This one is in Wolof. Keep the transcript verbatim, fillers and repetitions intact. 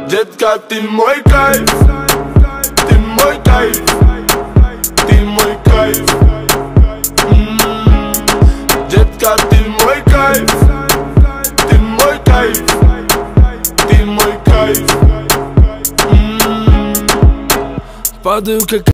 Jetka, ty mój kajf, ty mój kajf, ty mój kajf. mm. Jetka, ty mój kajf, ty mój kajf, ty mój kajf. mm. Padł